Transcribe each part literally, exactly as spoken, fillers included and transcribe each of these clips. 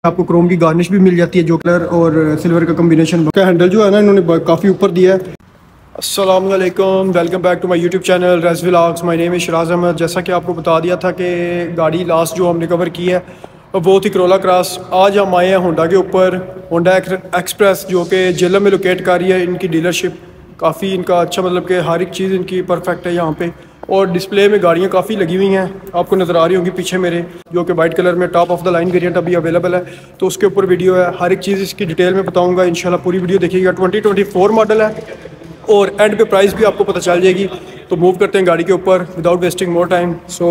आपको क्रोम की गार्निश भी मिल जाती है, जो कलर और सिल्वर का कम्बिनेशन का हैंडल जो है ना इन्होंने काफ़ी ऊपर दिया है। अस्सलाम वालेकुम, welcome back to my YouTube channel Raz vlogs. My name is Shiraz Ahmed. जैसा कि आपको बता दिया था कि गाड़ी लास्ट जो हमने कवर की है वो थी करोला क्रॉस। आज हम आए हैं होंडा के ऊपर, होंडा एक्सप्रेस जो कि जेलम में लोकेट कर रही है इनकी डीलरशिप। काफ़ी इनका अच्छा, मतलब कि हर एक चीज़ इनकी परफेक्ट है यहाँ पे। और डिस्प्ले में गाड़ियाँ काफ़ी लगी हुई हैं, आपको नज़र आ रही होंगी पीछे मेरे, जो कि वाइट कलर में top of the line variant अभी अवेलेबल है। तो उसके ऊपर वीडियो है, हर एक चीज़ इसकी डिटेल में बताऊँगा इंशाल्लाह। पूरी वीडियो देखिएगा। ट्वेंटी ट्वेंटी फोर मॉडल है और एंड पे प्राइस भी आपको पता चल जाएगी। तो मूव करते हैं गाड़ी के ऊपर without wasting more time. So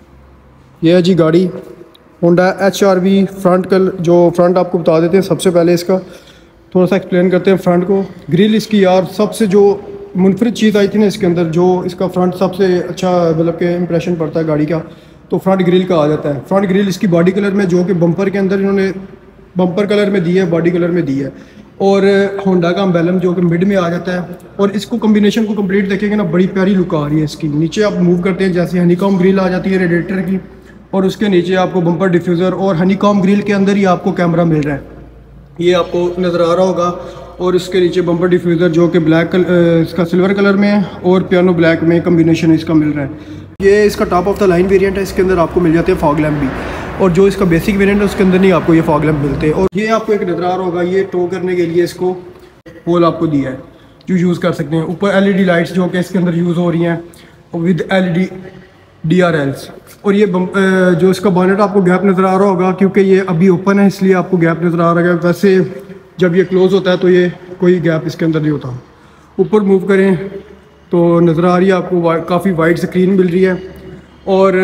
ये है जी गाड़ी, Honda H R V front कल। जो फ्रंट आपको बता देते हैं, सबसे पहले इसका थोड़ा सा एक्सप्लेन करते हैं फ्रंट को। ग्रिल इसकी यार सबसे जो मुनफरिद चीज़ आई थी ना इसके अंदर, जो इसका फ्रंट सबसे अच्छा मतलब कि इंप्रेशन पड़ता है गाड़ी का, तो फ्रंट ग्रिल का आ जाता है। फ्रंट ग्रिल इसकी बॉडी कलर में, जो कि बम्पर के अंदर इन्होंने बम्पर कलर में दी है, बॉडी कलर में दी है। और होंडा का एम्बेलम जो कि मिड में आ जाता है। और इसको कॉम्बिनेशन को कंप्लीट देखेंगे ना, बड़ी प्यारी लुक आ रही है इसकी। नीचे आप मूव करते हैं, जैसे हनीकॉम ग्रिल आ जाती है रेडिएटर की, और उसके नीचे आपको बम्पर डिफ्यूज़र और हनीकॉम ग्रिल के अंदर ही आपको कैमरा मिल रहा है, ये आपको नज़र आ रहा होगा। और इसके नीचे बम्पर डिफ्यूज़र जो कि ब्लैक कलर, इसका सिल्वर कलर में है और पियानो ब्लैक में कम्बिनेशन इसका मिल रहा है। ये इसका top of the line variant है, इसके अंदर आपको मिल जाते हैं फॉग लैम्प भी। और जो इसका बेसिक वेरिएंट है उसके अंदर नहीं आपको ये फॉग लैम्प मिलते। और ये आपको एक नज़र आ रहा होगा, ये टो करने के लिए इसको होल आपको दिया है जो यूज़ कर सकते हैं। ऊपर एल ई डी लाइट्स जो कि इसके अंदर यूज़ हो रही हैं with L E D D R Ls. और ये जो इसका बॉनेट आपको गैप नज़र आ रहा होगा, क्योंकि ये अभी ओपन है इसलिए आपको गैप नज़र आ रहा है। वैसे जब ये क्लोज़ होता है तो ये कोई गैप इसके अंदर नहीं होता। ऊपर मूव करें तो नज़र आ रही है आपको काफ़ी वाइड स्क्रीन मिल रही है। और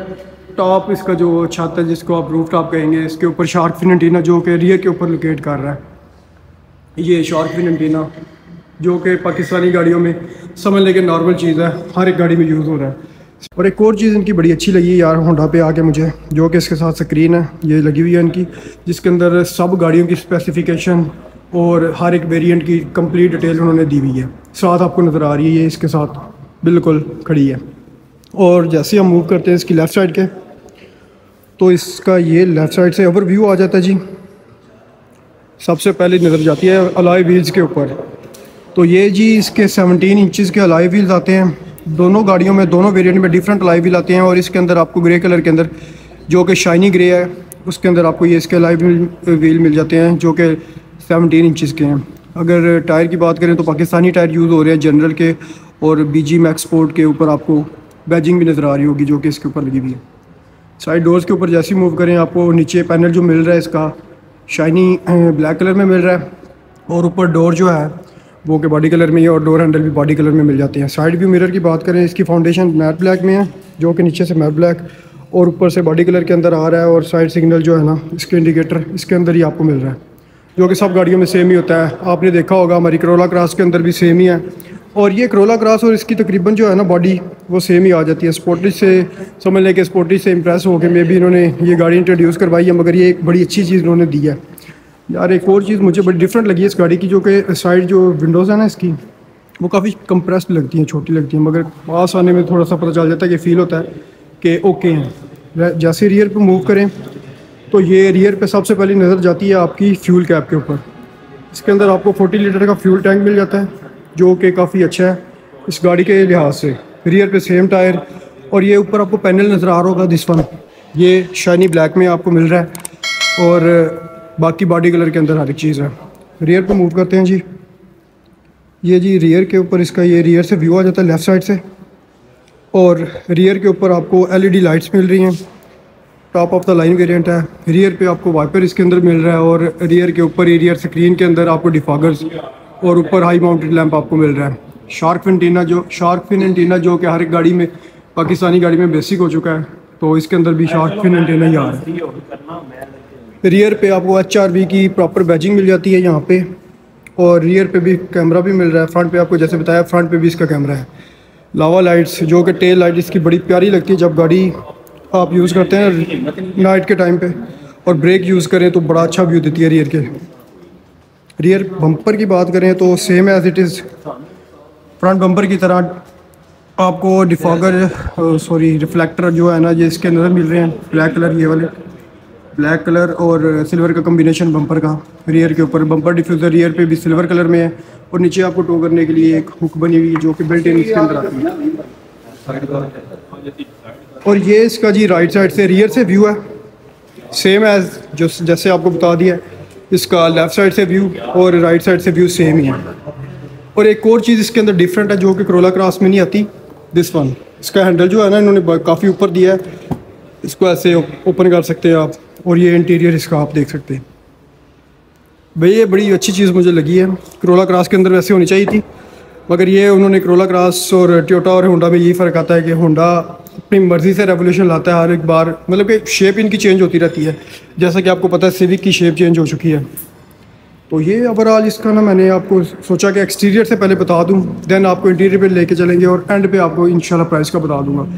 टॉप इसका जो छत है, जिसको आप रूफ टॉप कहेंगे, इसके ऊपर शार्क फिन एंटीना जो कि रियर के ऊपर लोकेट कर रहा है। ये शार्क फिन एंटीना जो कि पाकिस्तानी गाड़ियों में समझ लेके नॉर्मल चीज़ है, हर एक गाड़ी में यूज़ हो रहा है। और एक और चीज़ इनकी बड़ी अच्छी लगी यार होंडा पे आके मुझे, जो कि इसके साथ स्क्रीन है ये लगी हुई है इनकी, जिसके अंदर सब गाड़ियों की स्पेसिफिकेशन और हर एक वेरिएंट की कंप्लीट डिटेल उन्होंने दी हुई है। साथ आपको नज़र आ रही है, ये इसके साथ बिल्कुल खड़ी है। और जैसे हम मूव करते हैं इसकी लेफ़्ट साइड के, तो इसका ये लेफ़्ट साइड से ओवरव्यू आ जाता है जी। सबसे पहले नज़र जाती है अलॉय व्हील्स के ऊपर। तो ये जी इसके सेवनटीन इंचज़ के अलॉय व्हील्स आते हैं दोनों गाड़ियों में, दोनों वेरिएंट में डिफरेंट अलॉय व्हील आते हैं। और इसके अंदर आपको ग्रे कलर के अंदर, जो कि शाइनी ग्रे है, उसके अंदर आपको ये इसके अलॉय व्हील मिल जाते हैं जो कि सेवनटीन इंचज़ के हैं। अगर टायर की बात करें तो पाकिस्तानी टायर यूज़ हो रहे हैं जनरल के, और बी जी मैक्स स्पोर्ट के ऊपर आपको बैजिंग भी नज़र आ रही होगी जो कि इसके ऊपर लगी हुई है। साइड डोर्स के ऊपर जैसे ही मूव करें, आपको नीचे पैनल जो मिल रहा है इसका शाइनी ब्लैक कलर में मिल रहा है। और ऊपर डोर जो है वो के बॉडी कलर में ही, और डोर हैंडल भी बॉडी कलर में मिल जाते हैं। साइड व्यू मिरर की बात करें, इसकी फाउंडेशन मैट ब्लैक में है, जो कि नीचे से मैट ब्लैक और ऊपर से बॉडी कलर के अंदर आ रहा है। और साइड सिग्नल जो है ना, इसके इंडिकेटर इसके अंदर ही आपको मिल रहा है, जो कि सब गाड़ियों में सेम ही होता है। आपने देखा होगा हमारी करोला क्रॉस के अंदर भी सेम ही है। और ये करोला क्रॉस और इसकी तकरीबन जो है ना बॉडी वो सेम ही आ जाती है। स्पोर्टिज से समझ लें कि स्पोर्टिज से इम्प्रेस होकर मे भी इन्होंने ये गाड़ी इंट्रोड्यूस करवाई है, मगर ये एक बड़ी अच्छी चीज़ इन्होंने दी है यार। एक और चीज़ मुझे बड़ी डिफरेंट लगी है इस गाड़ी की, जो कि साइड जो विंडोज़ है ना इसकी, वो काफ़ी कंप्रेस्ड लगती हैं, छोटी लगती हैं, मगर पास आने में थोड़ा सा पता चल जाता है कि फ़ील होता है कि ओके हैं। जैसे रियर पे मूव करें तो ये रियर पे सबसे पहले नज़र जाती है आपकी फ्यूल कैप के ऊपर। इसके अंदर आपको फोर्टी लीटर का फ्यूल टैंक मिल जाता है, जो कि काफ़ी अच्छा है इस गाड़ी के लिहाज से। रियर पे सेम टायर, और ये ऊपर आपको पैनल नज़र आ रहा होगा दिस वन, ये शाइनी ब्लैक में आपको मिल रहा है। और बाकी बॉडी कलर के अंदर हर एक चीज़ है। रियर पे मूव करते हैं जी, ये जी रियर के ऊपर इसका ये रियर से व्यू आ जाता है लेफ़्ट साइड से। और रियर के ऊपर आपको एल ई डी लाइट्स मिल रही हैं, top of the line variant है। रियर पे आपको वाइपर इसके अंदर मिल रहा है, और रियर के ऊपर ही रियर स्क्रीन के अंदर आपको डिफॉगर्स और ऊपर हाई माउंटेड लैंप आपको मिल रहा है। शार्क फिन एंटीना जो शार्क फिन एंटीना जो कि हर एक गाड़ी में, पाकिस्तानी गाड़ी में बेसिक हो चुका है, तो इसके अंदर भी शार्क फिन एंटीना ही आ रहा है। रियर पे आपको एच आर वी की प्रॉपर बैजिंग मिल जाती है यहाँ पे, और रियर पे भी कैमरा भी मिल रहा है। फ्रंट पे आपको जैसे बताया, फ्रंट पे भी इसका कैमरा है। लावा लाइट्स जो कि टेल लाइट इसकी बड़ी प्यारी लगती है जब गाड़ी आप यूज़ करते हैं नाइट के टाइम पे, और ब्रेक यूज़ करें तो बड़ा अच्छा व्यू देती है रियर के। रियर बम्पर की बात करें तो same as it is front bumper की तरह आपको डिफॉगर सॉरी रिफ्लेक्टर जो है ना, ये इसके अंदर मिल रहे हैं ब्लैक कलर, ये वाले ब्लैक कलर और सिल्वर का कम्बिनेशन बम्पर का। रियर के ऊपर बम्पर डिफ्यूज़र रियर पे भी सिल्वर कलर में है और नीचे आपको टो करने के लिए एक हुक बनी हुई है जो कि बिल्ट इन इसके अंदर आती है। और ये इसका जी राइट साइड से रियर से व्यू है, सेम एज जो जैसे आपको बता दिया। इसका लेफ़्ट साइड से व्यू और राइट साइड से व्यू सेम ही है। और एक और चीज़ इसके अंदर डिफरेंट है जो कि Corolla Cross में नहीं आती, दिस वन। इसका हैंडल जो है ना इन्होंने काफ़ी ऊपर दिया है, इसको ऐसे ओपन कर सकते हैं आप। और ये इंटीरियर इसका आप देख सकते हैं भाई, ये बड़ी अच्छी चीज़ मुझे लगी है। Corolla Cross के अंदर वैसे होनी चाहिए थी, मगर ये उन्होंने Corolla Cross और टोयोटा और होंडा में यही फ़र्क आता है कि होंडा अपनी मर्ज़ी से रेवोल्यूशन लाता है हर एक बार, मतलब कि शेप इनकी चेंज होती रहती है। जैसा कि आपको पता है सिविक की शेप चेंज हो चुकी है। तो ये ओवरऑल इसका ना मैंने आपको सोचा कि एक्सटीरियर से पहले बता दूं, देन आपको इंटीरियर पे लेके चलेंगे और एंड पे आपको इंशाल्लाह प्राइस का बता दूंगा।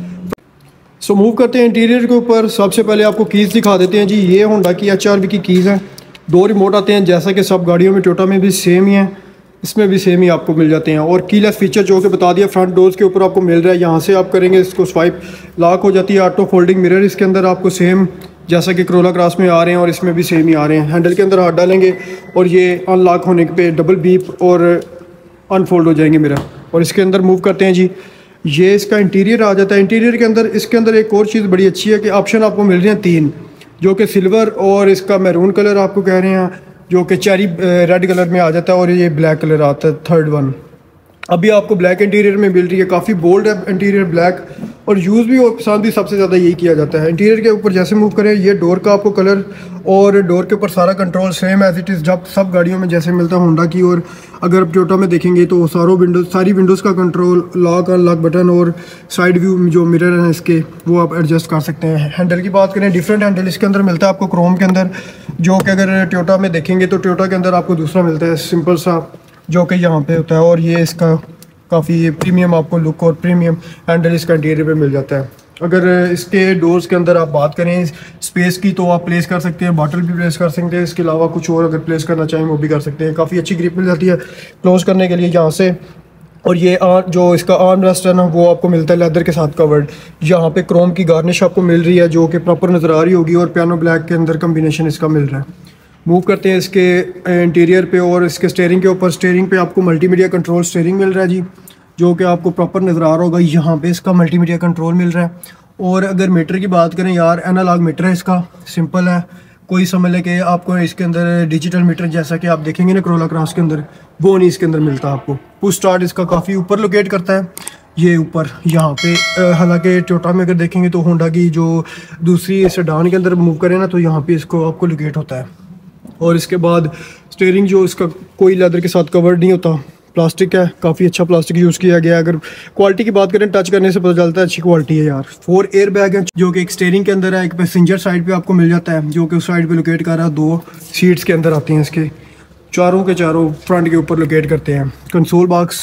सो मूव करते हैं इंटीरियर के ऊपर। सबसे पहले आपको कीज़ दिखा देते हैं जी। ये होंडा की एच आर वी की कीज़ हैं, दो रिमोट आते हैं जैसा कि सब गाड़ियों में, टोयोटा में भी सेम ही है, इसमें भी सेम ही आपको मिल जाते हैं। और कीलेस फीचर जो कि बता दिया फ्रंट डोर्स के ऊपर आपको मिल रहा है। यहाँ से आप करेंगे इसको स्वाइप, लॉक हो जाती है। ऑटो फोल्डिंग मिरर इसके अंदर आपको सेम जैसा कि Corolla Cross में आ रहे हैं और इसमें भी सेम ही आ रहे हैं। हैंडल के अंदर हाथ डालेंगे और ये अनलॉक होने पे डबल बीप और अनफोल्ड हो जाएंगे मिरर। और इसके अंदर मूव करते हैं जी, ये इसका इंटीरियर आ जाता है। इंटीरियर के अंदर इसके अंदर एक और चीज़ बड़ी अच्छी है कि ऑप्शन आपको मिल रहे हैं तीन, जो कि सिल्वर और इसका मैरून कलर आपको कह रहे हैं, जो कि चेरी रेड कलर में आ जाता है, और ये ब्लैक कलर आता है थर्ड वन। अभी आपको ब्लैक इंटीरियर में मिल रही है, काफ़ी बोल्ड है इंटीरियर ब्लैक, और यूज़ भी और पसंद भी सबसे ज़्यादा यही किया जाता है। इंटीरियर के ऊपर जैसे मूव करें, ये डोर का आपको कलर और डोर के ऊपर सारा control same as it is जब सब गाड़ियों में जैसे मिलता है होंडा की। और अगर आप टोयोटा में देखेंगे तो सारों विंडोज सारी विंडोज़ का कंट्रोल, लॉक अनलॉक बटन और साइड व्यू जो मिरर हैं इसके, वो आप एडजस्ट कर सकते हैं। हैंडल की बात करें, डिफरेंट हैंडल इसके अंदर मिलता है आपको क्रोम के अंदर, जो कि अगर टोयोटा में देखेंगे तो टोयोटा के अंदर आपको दूसरा मिलता है सिंपल सा, जो कि यहाँ पे होता है। और ये इसका काफ़ी प्रीमियम आपको लुक और प्रीमियम हैंडल इसका इंटीरियर पे मिल जाता है। अगर इसके डोर्स के अंदर आप बात करें स्पेस की, तो आप प्लेस कर सकते हैं, बॉटल भी प्लेस कर सकते हैं, इसके अलावा कुछ और अगर प्लेस करना चाहें वो भी कर सकते हैं। काफ़ी अच्छी ग्रिप मिल जाती है क्लोज करने के लिए यहाँ से। और ये आ, जो इसका आर्म रेस्ट है ना, वो आपको मिलता है लेदर के साथ कवर्ड। यहाँ पे क्रोम की गार्निश आपको मिल रही है जो कि प्रॉपर नज़र आ रही होगी, और पियानो ब्लैक के अंदर कम्बिनेशन इसका मिल रहा है। मूव करते हैं इसके इंटीरियर पे और इसके स्टीयरिंग के ऊपर। स्टीयरिंग पे आपको मल्टीमीडिया कंट्रोल स्टीयरिंग मिल रहा है जी, जो कि आपको प्रॉपर नज़र आ रहा होगा। यहाँ पे इसका मल्टीमीडिया कंट्रोल मिल रहा है। और अगर मीटर की बात करें यार, एनालॉग मीटर है इसका, सिंपल है। कोई समझ ले कि आपको इसके अंदर डिजिटल मीटर जैसा कि आप देखेंगे ना Corolla Cross के अंदर, वो नहीं इसके अंदर मिलता आपको। पुश स्टार्ट इसका काफ़ी ऊपर लोकेट करता है, ये ऊपर यहाँ पे। हालांकि टोयोटा में अगर देखेंगे तो होंडा की जो दूसरी सेडान के अंदर मूव करें ना, तो यहाँ पे इसको आपको लोकेट होता है। और इसके बाद स्टीयरिंग जो इसका कोई लेदर के साथ कवर्ड नहीं होता, प्लास्टिक है, काफ़ी अच्छा प्लास्टिक यूज़ किया गया है। अगर क्वालिटी की बात करें, टच करने से पता चलता है अच्छी क्वालिटी है यार। फोर एयर बैग है जो कि एक स्टीयरिंग के अंदर है, एक पैसेंजर साइड पे आपको मिल जाता है, जो कि उस साइड पे लोकेट कर रहा है। दो सीट्स के अंदर आती हैं इसके, चारों के चारों फ्रंट के ऊपर लोकेट करते हैं। कंसोल बॉक्स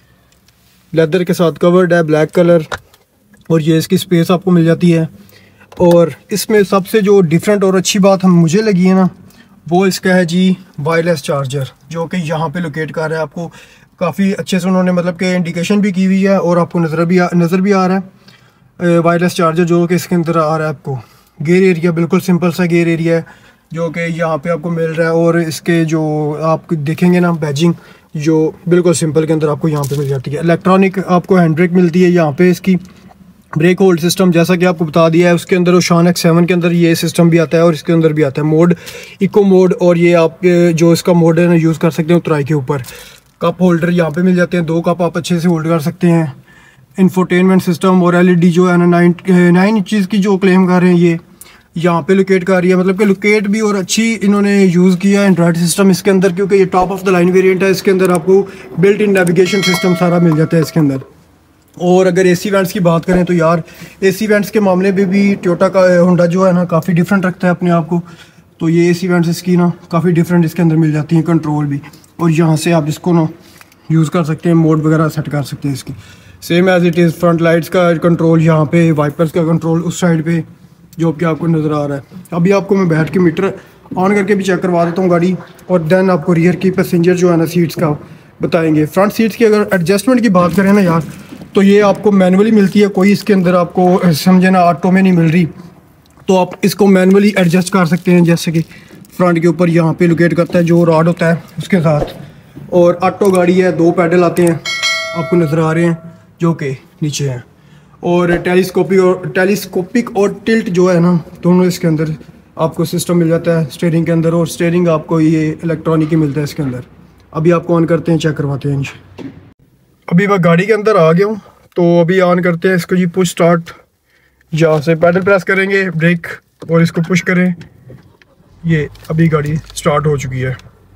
लेदर के साथ कवर्ड है, ब्लैक कलर, और ये इसकी स्पेस आपको मिल जाती है। और इसमें सबसे जो डिफरेंट और अच्छी बात हम मुझे लगी है ना, वो इसका है जी वायरलेस चार्जर, जो कि यहाँ पे लोकेट कर रहा है। आपको काफ़ी अच्छे से उन्होंने मतलब कि इंडिकेशन भी की हुई है, और आपको नज़र भी आ, नज़र भी आ रहा है वायरलेस चार्जर जो कि इसके अंदर आ रहा है। आपको गेयर एरिया बिल्कुल सिंपल सा गेयर एरिया है, जो कि यहाँ पे आपको मिल रहा है। और इसके जो आप देखेंगे ना बैजिंग, जो बिल्कुल सिंपल के अंदर आपको यहाँ पे मिल जाती है। इलेक्ट्रॉनिक आपको हैंड ब्रेक मिलती है यहाँ पे। इसकी ब्रेक होल्ड सिस्टम जैसा कि आपको बता दिया है, उसके अंदर ओशान एक्स सेवन के अंदर ये सिस्टम भी आता है, और इसके अंदर भी आता है मोड, इको मोड। और ये आप जो इसका मोड है ना यूज़ कर सकते हैं उतराई के ऊपर। कप होल्डर यहाँ पे मिल जाते हैं, दो कप आप अच्छे से होल्ड कर सकते हैं। इंफोटेनमेंट सिस्टम और एलईडी जो है ना नाइन नाइन इंचज़ की जो क्लेम कर रहे हैं, ये यहाँ पे लोकेट कर रही है। मतलब कि लोकेट भी और अच्छी इन्होंने यूज़ किया है एंड्रॉयड सिस्टम इसके अंदर, क्योंकि ये top of the line variant है। इसके अंदर आपको बिल्ट इन नेविगेशन सिस्टम सारा मिल जाता है इसके अंदर। और अगर एसी वेंट्स की बात करें तो यार, एसी वेंट्स के मामले में भी टोयोटा का होंडा जो है ना काफ़ी डिफरेंट रखता है अपने आप को। तो ये एसी वेंट्स इसकी ना काफ़ी डिफरेंट इसके अंदर मिल जाती हैं, कंट्रोल भी। और यहाँ से आप इसको ना यूज़ कर सकते हैं, मोड वगैरह सेट कर सकते हैं इसकी। Same as it is front lights का कंट्रोल यहाँ पे, वाइपर्स का कंट्रोल उस साइड पे, जो कि आपको नज़र आ रहा है। अभी आपको मैं बैठ के मीटर ऑन करके भी चेक करवा देता हूँ गाड़ी, और देन आपको रियर की पैसेंजर जो है ना सीट्स का बताएंगे। फ्रंट सीट्स की अगर एडजस्टमेंट की बात करें ना यार, तो ये आपको मैनुअली मिलती है, कोई इसके अंदर आपको समझे ना ऑटो में नहीं मिल रही। तो आप इसको मैनुअली एडजस्ट कर सकते हैं, जैसे कि फ्रंट के ऊपर यहाँ पे लोकेट करता है जो रॉड होता है उसके साथ। और ऑटो गाड़ी है, दो पैडल आते हैं आपको नज़र आ रहे हैं जो कि नीचे हैं। और टेलीस्कोपिक और टेलीस्कोपिक और टिल्ट जो है ना, दोनों इसके अंदर आपको सिस्टम मिल जाता है स्टीयरिंग के अंदर। और स्टीयरिंग आपको ये इलेक्ट्रॉनिक ही मिलता है इसके अंदर। अभी आपको ऑन करते हैं, चेक करवाते हैं जी। अभी मैं गाड़ी के अंदर आ गया हूँ, तो अभी ऑन करते हैं इसको जी। पुश स्टार्ट, यहाँ से पैडल प्रेस करेंगे, ब्रेक और इसको पुश करें, ये अभी गाड़ी स्टार्ट हो चुकी है।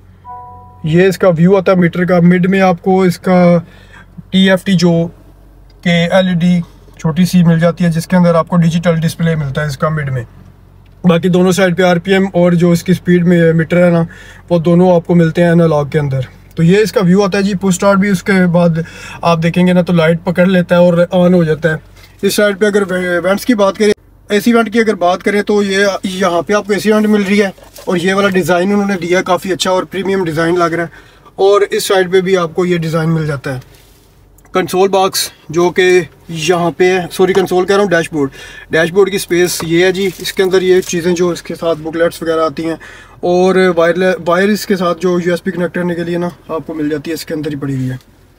ये इसका व्यू आता है मीटर का। मिड में आपको इसका टी एफ टी जो के एल ई डी छोटी सी मिल जाती है, जिसके अंदर आपको डिजिटल डिस्प्ले मिलता है इसका मिड में। बाकी दोनों साइड पे आर पी एम और जो इसकी स्पीड में मीटर है ना, वो दोनों आपको मिलते हैं एनालॉग के अंदर। तो ये इसका व्यू आता है जी। पुश स्टार्ट भी उसके बाद आप देखेंगे ना तो लाइट पकड़ लेता है और ऑन हो जाता है। इस साइड पे अगर वेंट्स की बात करें, एसी वेंट की अगर बात करें, तो ये यहाँ पे आपको एसी वेंट मिल रही है। और ये वाला डिज़ाइन उन्होंने दिया काफ़ी अच्छा और प्रीमियम डिज़ाइन लग रहा है। और इस साइड पे भी आपको ये डिज़ाइन मिल जाता है। कंसोल बॉक्स जो कि यहाँ पे है, सॉरी कंसोल कह रहा हूँ, डैशबोर्ड। डैशबोर्ड की स्पेस ये है जी। इसके अंदर ये चीज़ें जो इसके साथ बुकलेट्स वगैरह आती हैं, और वायर वायर इसके साथ जो यूएसबी कनेक्ट करने के लिए ना आपको मिल जाती है, इसके अंदर ही पड़ी हुई है।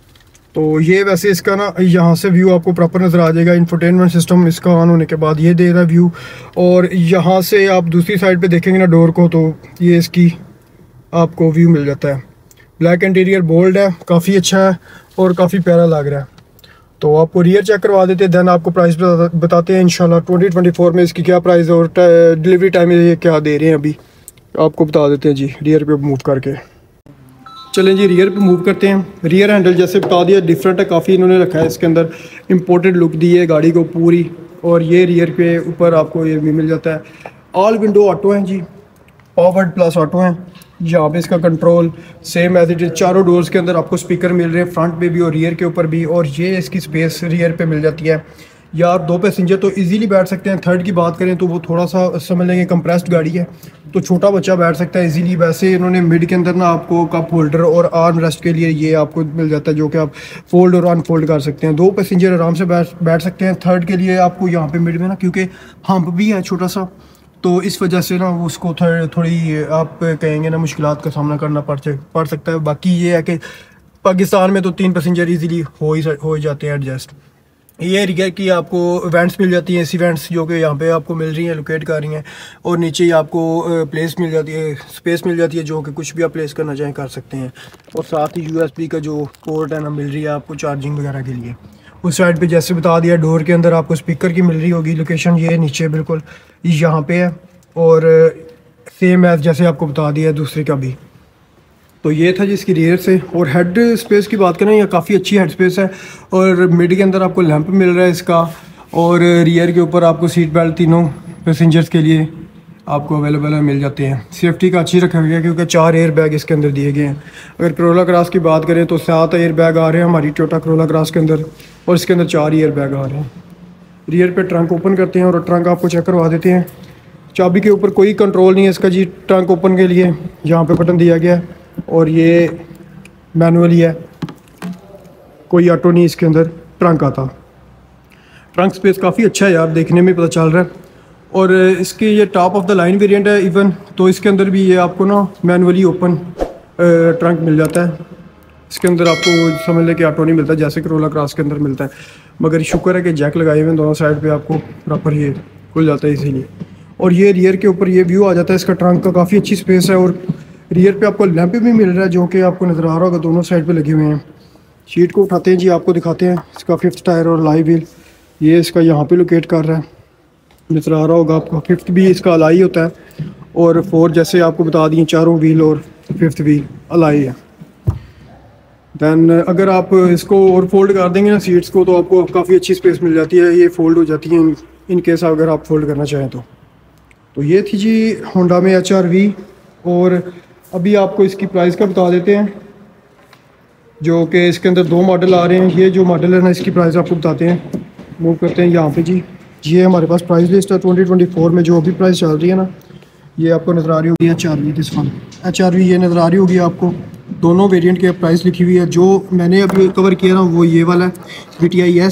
तो ये वैसे इसका ना यहाँ से व्यू आपको प्रॉपर नज़र आ जाएगा। इंफोटेनमेंट सिस्टम इसका ऑन होने के बाद ये दे रहा है व्यू। और यहाँ से आप दूसरी साइड पे देखेंगे ना डोर को, तो ये इसकी आपको व्यू मिल जाता है। ब्लैक इंटीरियर बोल्ड है, काफ़ी अच्छा है और काफ़ी प्यारा लग रहा है। तो आपको रियर चेक करवा देते हैं, देन आपको प्राइस बताते हैं इंशाल्लाह। ट्वेंटी ट्वेंटी फोर में इसकी क्या प्राइस है और डिलीवरी टाइम ये क्या दे रहे हैं अभी आपको बता देते हैं जी। रियर पे मूव करके चलें जी, रियर पे मूव करते हैं। रियर हैंडल जैसे बता दिया डिफरेंट है काफ़ी, इन्होंने रखा है इसके अंदर। इम्पोर्टेड लुक दी है गाड़ी को पूरी। और ये रियर पे ऊपर आपको ये भी मिल जाता है। ऑल विंडो ऑटो हैं जी, पावर्ड प्लस ऑटो हैं। यहाँ पे इसका control same as it is. चारों डोर्स के अंदर आपको स्पीकर मिल रहे हैं, फ्रंट पे भी और रियर के ऊपर भी। और ये इसकी स्पेस रियर पे मिल जाती है। यार दो पैसेंजर तो इजीली बैठ सकते हैं। थर्ड की बात करें तो वो थोड़ा सा समझ लेंगे कंप्रेस्ड गाड़ी है, तो छोटा बच्चा बैठ सकता है इजीली। वैसे इन्होंने मिड के अंदर ना आपको कप होल्डर और आर्म रेस्ट के लिए ये आपको मिल जाता है, जो कि आप फोल्ड और अनफोल्ड कर सकते हैं। दो पैसेंजर आराम से बैठ बैठ सकते हैं। थर्ड के लिए आपको यहाँ पे मिड में ना, क्योंकि हम्प भी है छोटा सा, तो इस वजह से ना उसको थोड़ी आप कहेंगे ना मुश्किलात का सामना करना पड़ पड़ सकता है। बाकी ये है कि पाकिस्तान में तो तीन पैसेंजर इजीली हो ही हो ही जाते हैं एडजस्ट। ये रियर की आपको वेंट्स मिल जाती हैं, एसी वेंट्स जो कि यहाँ पे आपको मिल रही हैं, लोकेट कर रही हैं। और नीचे ही आपको प्लेस मिल जाती है, स्पेस मिल जाती है, जो कि कुछ भी आप प्लेस करना चाहें कर सकते हैं। और साथ ही यूएसबी का जो पोर्ट है ना मिल रही है आपको चार्जिंग वगैरह के लिए। उस साइड पे जैसे बता दिया डोर के अंदर आपको स्पीकर की मिल रही होगी। लोकेशन ये नीचे बिल्कुल यहाँ पे है, और सेम एज जैसे आपको बता दिया दूसरे का भी। तो ये था जिसकी रियर से। और हेड स्पेस की बात करें, ये काफ़ी अच्छी हेड स्पेस है। और मिड के अंदर आपको लैंप मिल रहा है इसका। और रियर के ऊपर आपको सीट बेल्ट तीनों पैसेंजर्स के लिए आपको अवेलेबल मिल जाते हैं। सेफ्टी का अच्छी रखा गया है, क्योंकि चार एयर बैग इसके अंदर दिए गए हैं। अगर करोला क्रॉस की बात करें तो सात एयर बैग आ रहे हैं हमारी टोयोटा करोला क्रॉस के अंदर, और इसके अंदर चार एयर बैग आ रहे हैं। रियर पे ट्रंक ओपन करते हैं और ट्रंक आपको चेक करवा देते हैं। चाबी के ऊपर कोई कंट्रोल नहीं है इसका जी। ट्रंक ओपन के लिए यहाँ पे बटन दिया गया है, और ये मैनुअली है, कोई ऑटो नहीं इसके अंदर ट्रंक आता। ट्रंक स्पेस काफ़ी अच्छा है यार, देखने में पता चल रहा है। और इसके ये top of the line variant है इवन, तो इसके अंदर भी ये आपको ना मैनुअली ओपन ट्रंक मिल जाता है। इसके अंदर आपको समझ लें कि ऑटो नहीं मिलता जैसे करोला क्रॉस के अंदर मिलता है। मगर शुक्र है कि जैक लगाए हुए हैं दोनों साइड पे, आपको प्रॉपर ये खुल जाता है इसीलिए। और ये रियर के ऊपर ये व्यू आ जाता है इसका ट्रंक का, काफ़ी अच्छी स्पेस है। और रियर पे आपको लैंप भी मिल रहा है, जो कि आपको नज़र आ रहा होगा, दोनों साइड पे लगे हुए हैं। शीट को उठाते हैं जी, आपको दिखाते हैं इसका फिफ्थ टायर और लाइव व्हील। ये इसका यहाँ पे लोकेट कर रहा है, नज़र आ रहा होगा आपको। फिफ्थ भी इसका अलाई होता है, और फोर जैसे आपको बता दिए चारों व्हील और फिफ्थ व्हील अलाई है। दैन अगर आप इसको और फोल्ड कर देंगे ना सीट्स को, तो आपको काफ़ी अच्छी स्पेस मिल जाती है। ये फोल्ड हो जाती है इन केस अगर आप फोल्ड करना चाहें तो। तो ये थी जी होंडा में एच आर वी। और अभी आपको इसकी प्राइस का बता देते हैं, जो कि इसके अंदर दो मॉडल आ रहे हैं। ये जो मॉडल है ना, इसकी प्राइस आपको बताते हैं। मूव करते हैं यहाँ पे जी। ये हमारे पास प्राइस लिस्ट है ट्वेंटी ट्वेंटी फोर में, जो अभी प्राइस चल रही है ना, ये आपको नज़र आ रही होगी H R V this one. H R V ये नज़र आ रही होगी आपको, दोनों वेरिएंट के प्राइस लिखी हुई है। जो मैंने अभी कवर किया ना वो ये वाला है वी टी आई एस,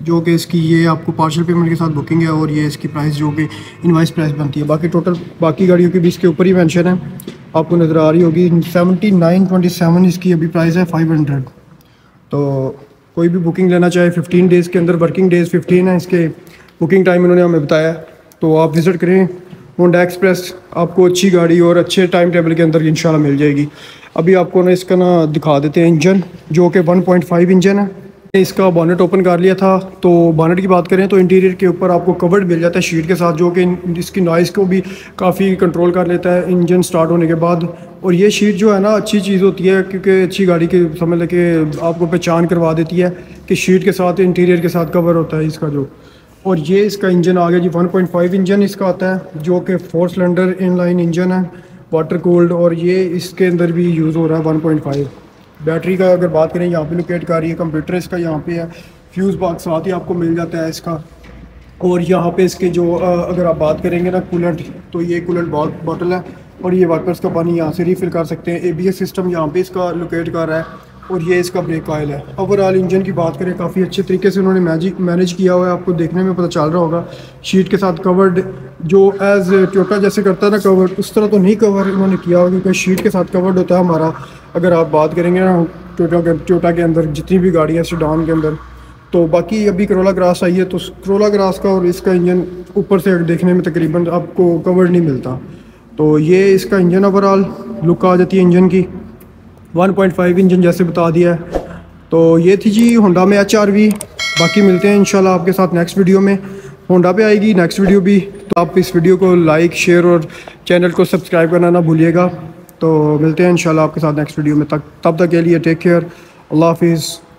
जो कि इसकी ये आपको पार्शल पेमेंट के साथ बुकिंग है, और ये इसकी प्राइस जो कि इनवाइस प्राइस बनती है। बाकी टोटल बाकी गाड़ियों की भी इसके ऊपर ही मेंशन है, आपको नज़र आ रही होगी। सेवेंटी नाइन ट्वेंटी सेवन इसकी अभी प्राइस है फाइव हंड्रेड। तो कोई भी बुकिंग लेना चाहे फिफ्टीन डेज़ के अंदर, वर्किंग डेज़ फिफ्टीन है इसके, बुकिंग टाइम इन्होंने हमें बताया। तो आप विज़िट करें होंडा एक्सप्रेस, आपको अच्छी गाड़ी और अच्छे टाइम टेबल के अंदर इंशाल्लाह मिल जाएगी। अभी आपको ना इसका ना दिखा देते हैं इंजन, जो कि वन पॉइंट फाइव इंजन है। इसका बॉनेट ओपन कर लिया था। तो बॉनेट की बात करें तो इंटीरियर के ऊपर आपको कवर्ड मिल जाता है शीट के साथ, जो कि इसकी नॉइज़ को भी काफ़ी कंट्रोल कर लेता है इंजन स्टार्ट होने के बाद। और ये शीट जो है ना अच्छी चीज़ होती है, क्योंकि अच्छी गाड़ी की समझ लें कि आपको पहचान करवा देती है कि शीट के साथ इंटीरियर के साथ कवर होता है इसका जो। और ये इसका इंजन आ गया जी, वन पॉइंट फाइव इंजन इसका आता है, जो कि फोर सिलेंडर इनलाइन इंजन है, वाटर कूल्ड, और ये इसके अंदर भी यूज़ हो रहा है वन पॉइंट फाइव। बैटरी का अगर बात करें यहाँ पे लोकेट कर रही है, कंप्यूटर इसका यहाँ पे है, फ्यूज़ बॉक्स साथ ही आपको मिल जाता है इसका। और यहाँ पे इसके जो अगर आप बात करेंगे ना कूलेंट, तो ये कूलेंट बॉटल है, और ये वाइपर्स का पानी यहाँ से रिफ़िल कर सकते हैं। एबीएस सिस्टम यहाँ पे इसका लोकेट कर रहा है, और ये इसका ब्रेक ऑयल है। ओवरऑल इंजन की बात करें काफ़ी अच्छे तरीके से उन्होंने मैजिक मैनेज किया हुआ है, आपको देखने में पता चल रहा होगा। शीट के साथ कवर्ड जो एज़ टोयोटा जैसे करता है ना कवर्ड, उस तरह तो नहीं कवर उन्होंने किया हुआ, क्योंकि शीट के साथ कवर्ड होता है हमारा। अगर आप बात करेंगे ना टोयोटा के टोयोटा के अंदर जितनी भी गाड़ियाँ सेडान के अंदर, तो बाकी अभी करोला ग्रास आई है, तो करोला ग्रास का और इसका इंजन ऊपर से देखने में तकरीबन आपको कवर्ड नहीं मिलता। तो ये इसका इंजन ओवरऑल लुक आ जाती है इंजन की, वन पॉइंट फाइव इंजन जैसे बता दिया है। तो ये थी जी होंडा में एच आर वी। बाकी मिलते हैं इंशाल्लाह आपके साथ नेक्स्ट वीडियो में। होंडा पे आएगी नेक्स्ट वीडियो भी, तो आप इस वीडियो को लाइक शेयर और चैनल को सब्सक्राइब करना ना भूलिएगा। तो मिलते हैं इंशाल्लाह आपके साथ नेक्स्ट वीडियो में, तक तब तक के लिए टेक केयर, अल्लाह हाफिज़।